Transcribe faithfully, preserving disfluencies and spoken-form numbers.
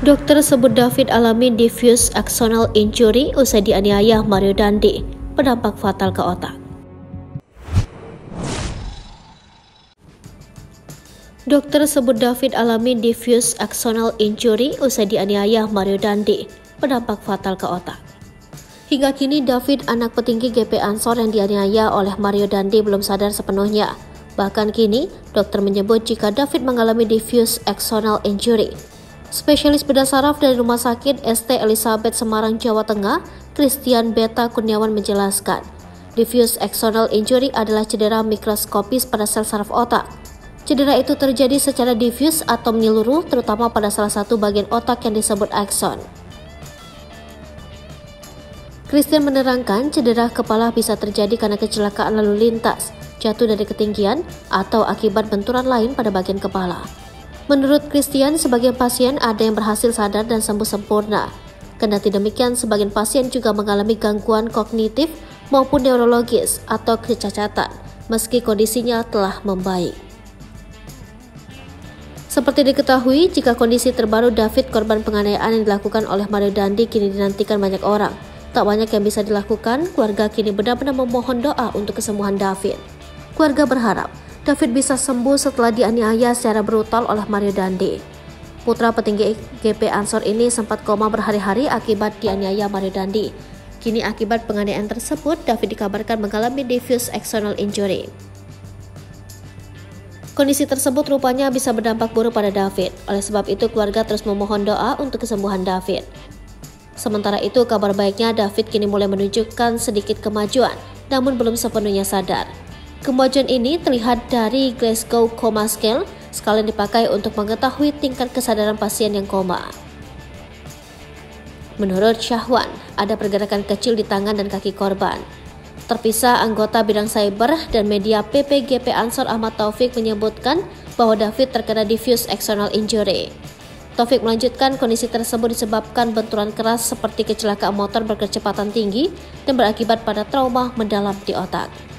Dokter sebut David alami diffuse axonal injury usai dianiaya Mario Dandi, berdampak fatal ke otak. Dokter sebut David alami diffuse axonal injury usai dianiaya Mario Dandi, berdampak fatal ke otak. Hingga kini David, anak petinggi G P Ansor yang dianiaya oleh Mario Dandi, belum sadar sepenuhnya. Bahkan kini, dokter menyebut jika David mengalami diffuse axonal injury. Spesialis bedah saraf dari Rumah Sakit S T Elizabeth Semarang, Jawa Tengah, Christian Beta Kurniawan menjelaskan, diffuse axonal injury adalah cedera mikroskopis pada sel saraf otak. Cedera itu terjadi secara diffuse atau menyeluruh, terutama pada salah satu bagian otak yang disebut akson. Christian menerangkan, cedera kepala bisa terjadi karena kecelakaan lalu lintas, jatuh dari ketinggian, atau akibat benturan lain pada bagian kepala. Menurut Christian, sebagian pasien ada yang berhasil sadar dan sembuh sempurna. Kendati demikian, sebagian pasien juga mengalami gangguan kognitif maupun neurologis atau kecacatan, meski kondisinya telah membaik. Seperti diketahui, jika kondisi terbaru David, korban penganiayaan yang dilakukan oleh Mario Dandi, kini dinantikan banyak orang. Tak banyak yang bisa dilakukan, keluarga kini benar-benar memohon doa untuk kesembuhan David. Keluarga berharap David bisa sembuh setelah dianiaya secara brutal oleh Mario Dandi. Putra petinggi G P Ansor ini sempat koma berhari-hari akibat dianiaya Mario Dandi. Kini akibat penganiayaan tersebut, David dikabarkan mengalami diffuse axonal injury. Kondisi tersebut rupanya bisa berdampak buruk pada David. Oleh sebab itu, keluarga terus memohon doa untuk kesembuhan David. Sementara itu, kabar baiknya David kini mulai menunjukkan sedikit kemajuan, namun belum sepenuhnya sadar. Kemajuan ini terlihat dari Glasgow Coma Scale, skala yang dipakai untuk mengetahui tingkat kesadaran pasien yang koma. Menurut Syahwan, ada pergerakan kecil di tangan dan kaki korban. Terpisah, anggota bidang cyber dan media P P G P Ansor Ahmad Taufik menyebutkan bahwa David terkena diffuse axonal injury. Taufik melanjutkan, kondisi tersebut disebabkan benturan keras seperti kecelakaan motor berkecepatan tinggi dan berakibat pada trauma mendalam di otak.